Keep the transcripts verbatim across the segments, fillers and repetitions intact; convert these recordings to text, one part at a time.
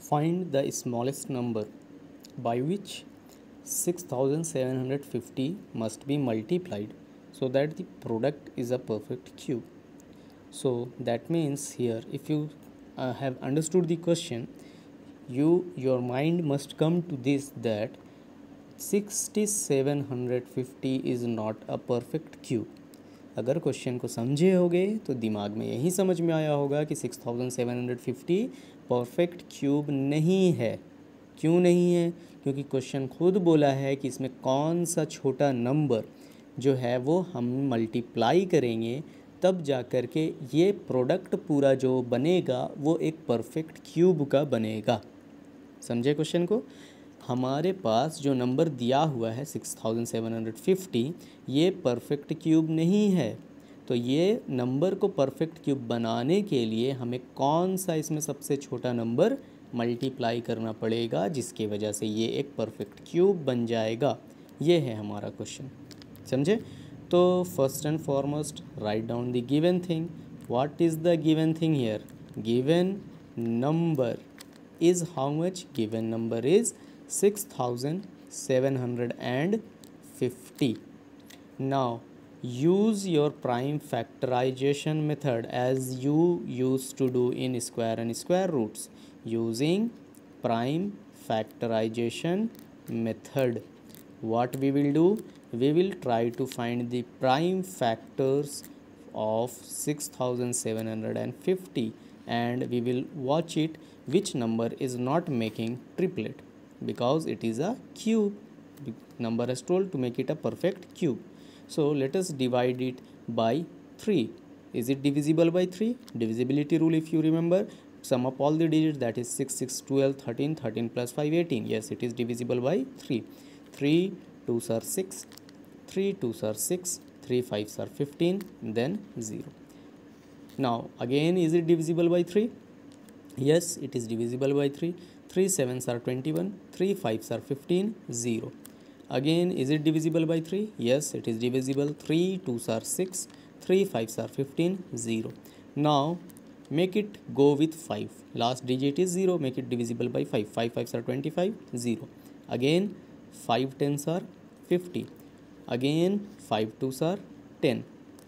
Find the smallest number by which six thousand seven hundred fifty must be multiplied so that the product is a perfect cube. So that means here, if you uh, have understood the question, you your mind must come to this, that six thousand seven hundred fifty is not a perfect cube. अगर question को समझे होगे तो दिमाग में यही समझ में आया होगा कि six thousand seven hundred fifty perfect cube नहीं है। क्यों नहीं है? क्योंकि क्वेश्चन खुद बोला है कि इसमें कौन सा छोटा नंबर जो है वो हम मल्टीप्लाई करेंगे तब जा कर के ये प्रोडक्ट पूरा जो बनेगा वो एक परफेक्ट क्यूब का बनेगा। समझे क्वेश्चन को? हमारे पास जो नंबर दिया हुआ है six thousand seven hundred fifty, ये परफेक्ट क्यूब नहीं है। तो ये नंबर को परफेक्ट क्यूब बनाने के लिए हमें कौन सा इसमें सबसे छोटा नंबर मल्टीप्लाई करना पड़ेगा, जिसके वजह से ये एक परफेक्ट क्यूब बन जाएगा। ये है हमारा क्वेश्चन। समझे? तो first and foremost write down the given thing. What is the given thing here? Given number is how much? Given number is six thousand seven hundred fifty. Now use your prime factorization method as you used to do in square and square roots. Using prime factorization method, what we will do? We will try to find the prime factors of six thousand seven hundred fifty and we will watch it which number is not making triplet, because it is a cube. Number is told to make it a perfect cube. So let us divide it by three. Is it divisible by three? Divisibility rule, if you remember, sum up all the digits, that is six, six, twelve, thirteen, thirteen plus five, eighteen. Yes, it is divisible by three. three twos are six, three twos are six, three fives are fifteen, then zero. Now again, is it divisible by three? Yes, it is divisible by three. three sevens are twenty-one, three fives are fifteen, zero. Again, is it divisible by three? Yes, it is divisible. three twos are six, three fives are fifteen, zero. Now make it go with five. Last digit is zero, make it divisible by five. five fives are twenty-five, zero. Again, five tens are fifty. Again, five twos are ten.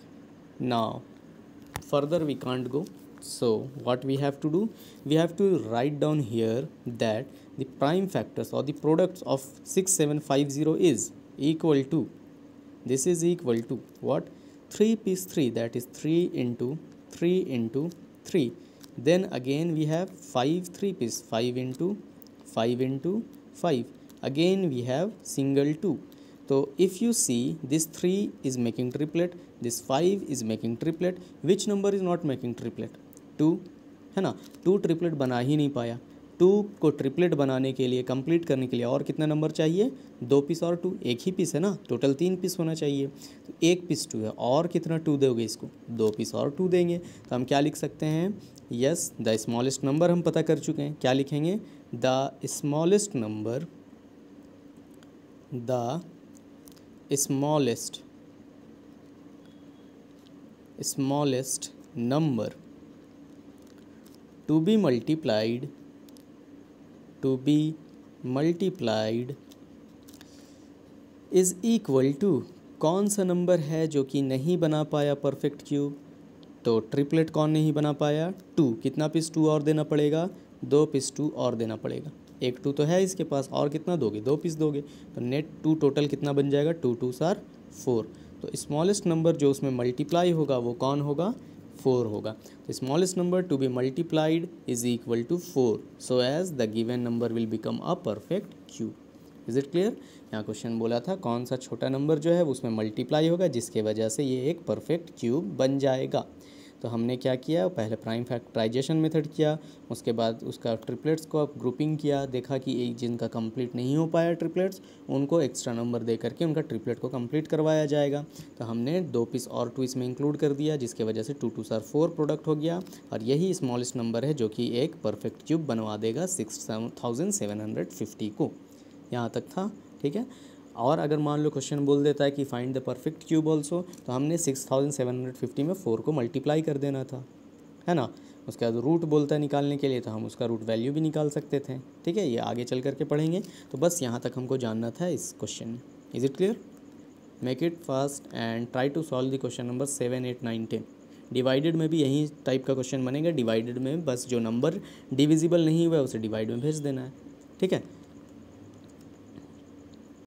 Now further we can't go. So what we have to do? We have to write down here that the prime factors or the products of six seven five zero is equal to, this is equal to what? three piece three, that is three into three into three. Then again we have five three piece, five into five into five. Again we have single two. So if you see, this three is making triplet, this five is making triplet. Which number is not making triplet? Two है ना। To triplet बना ही नहीं पाया। To को triplet बनाने के लिए, complete करने के लिए और कितना नंबर चाहिए? दो पीस और टू, एक ही पीस है ना, टोटल तीन पीस होना चाहिए। तो एक पीस टू है, और कितना टू दोगे इसको? दो पीस और टू देंगे। तो हम क्या लिख सकते हैं? यस, द स्मॉलेस्ट नंबर हम पता कर चुके हैं। क्या लिखेंगे? The smallest number, the smallest smallest number to be multiplied to be multiplied is equal to, कौन सा नंबर है जो कि नहीं बना पाया परफेक्ट क्यूब? तो ट्रिपलेट कौन नहीं बना पाया? टू। कितना पीस टू और देना पड़ेगा? दो पीस टू और देना पड़ेगा। एक टू तो है इसके पास, और कितना दोगे? दो पीस दोगे। तो नेट टू टोटल कितना बन जाएगा? टू टू सार फोर। तो स्मॉलेस्ट नंबर जो उसमें मल्टीप्लाई होगा वो कौन होगा? फोर होगा। तो smallest number to be multiplied is equal to four, so as the given number will become a perfect cube. Is it clear? यहाँ क्वेश्चन बोला था कौन सा छोटा नंबर जो है उसमें मल्टीप्लाई होगा, जिसके वजह से ये एक परफेक्ट क्यूब बन जाएगा। तो हमने क्या किया? पहले प्राइम फैक्टराइजेशन मेथड किया, उसके बाद उसका ट्रिपलेट्स को आप ग्रुपिंग किया, देखा कि एक जिनका कंप्लीट नहीं हो पाया ट्रिपलेट्स, उनको एक्स्ट्रा नंबर दे करके उनका ट्रिपलेट को कंप्लीट करवाया जाएगा। तो हमने दो पीस और टू इसमें इंक्लूड कर दिया, जिसके वजह से टू टू सार फोर प्रोडक्ट हो गया, और यही स्मॉलेस्ट नंबर है जो कि एक परफेक्ट क्यूब बनवा देगा six thousand seven hundred fifty को। यहाँ तक था, ठीक है। और अगर मान लो क्वेश्चन बोल देता है कि find the perfect cube also, तो हमने six thousand seven hundred fifty में फोर को मल्टीप्लाई कर देना था, है ना। उसके बाद रूट बोलता है निकालने के लिए, तो हम उसका रूट वैल्यू भी निकाल सकते थे। ठीक है, ये आगे चल करके पढ़ेंगे, तो बस यहाँ तक हमको जानना था इस क्वेश्चन में। Is it clear? Make it fast and try to solve the question number seven eight nine ten. Divided में भी यही टाइप का क्वेश्चन बनेगा। डिवाइडेड में बस जो नंबर डिविजिबल नहीं हुआ है उसे डिवाइड में भेज देना है। ठीक है,